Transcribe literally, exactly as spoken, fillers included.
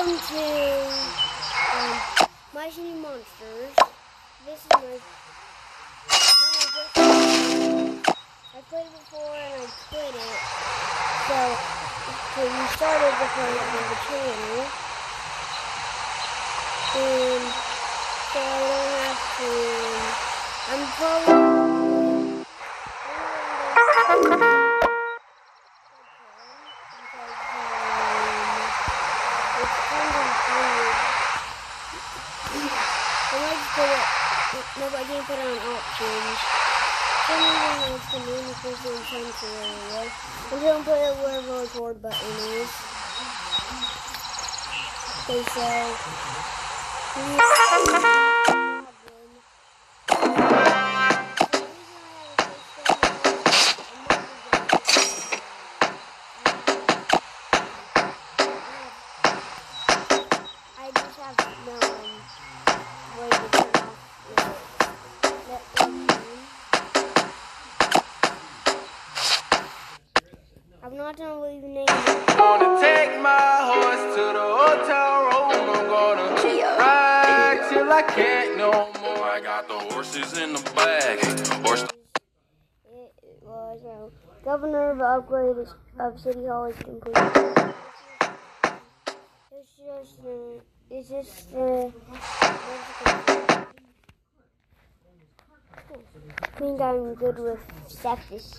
Welcome to um, My City Monsters. This is my, not my first time. I played it before and I quit it. So, so we started to play it on the channel. And so I don't have to, I'm probably, no, but I didn't put it on options. Some reason it's the main person sanctuary. I'm going to put it where the record button is. Okay, so. I just have no um, way to turn off. I'm not gonna leave the name. I'm gonna take my horse to the hotel room. I'm gonna ride till I can't no more. I got the horses in the bag. Horse. It was uh, Governor of the upgrade of City Hall is complete. It's just, uh, it's just, uh, I think I'm good with sepsis.